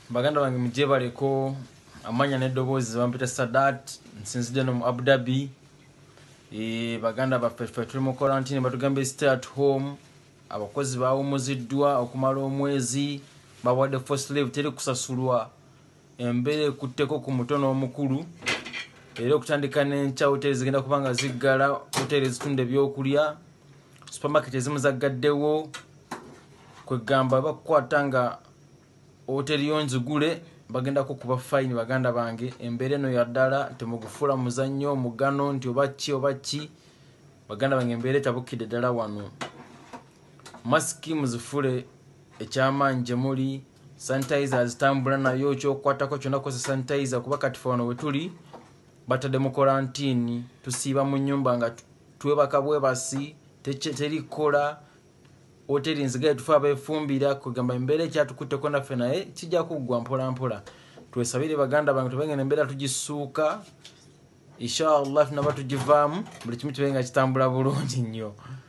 baganda bange mujje baleko amanya n'eddoboozi bampita Sadat nsinzidde no mu Abu Dhabi. Baganda baffe tuli mu quarantine batugambye stay at home. Abakozi baawumuziddwa okumala omwezi bawadde forced leave teri kusasulwa. Embeera ekutteko ku mutono omukulu era okutandika n'enkya hoteli zigenda kubanga ziggala, hoteli zitunda ebyokulya, supermarket ezimu zaggaddewo, kwegamba bakukwata nga hoteli yonzigule bagenda kukuba fine. Baganda bange embeera eno ya ddala temugufuula muzannyo mugano nti oba ki. Baganda bange embeera etabukidde ddala wano. Masiki muzifule ekyamaanyi gye muli, sanitizer zitambula nayo, kyokwatako kyonna kozesa sanitizer kuba kati fe wano we tuli batadde mu quarantine, tusiiba mu nnyumba nga twebaka bwebasi terikola, hoteli nzigaye tufe abeefumbira, kugamba embeera ekyatukutteko naffe naye kijja kuggwa mpola mpola. Twesabire baganda bange tubenge embeera tugisuuka, inshallah tunaba tugivaamu, buli kimu kibenga kitambula bulungi nnyo.